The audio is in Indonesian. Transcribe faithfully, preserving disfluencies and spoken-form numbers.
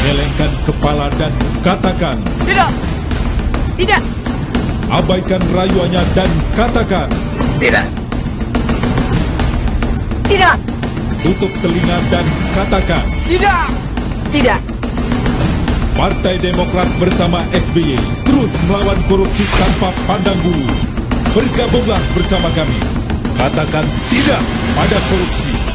Gelengkan kepala dan katakan tidak, tidak. Abaikan rayuannya dan katakan Tidak. Tidak. Tutup telinga dan katakan Tidak. Tidak. Partai Demokrat bersama S B Y terus melawan korupsi tanpa pandang bulu. Bergabunglah bersama kami. Katakan tidak pada korupsi.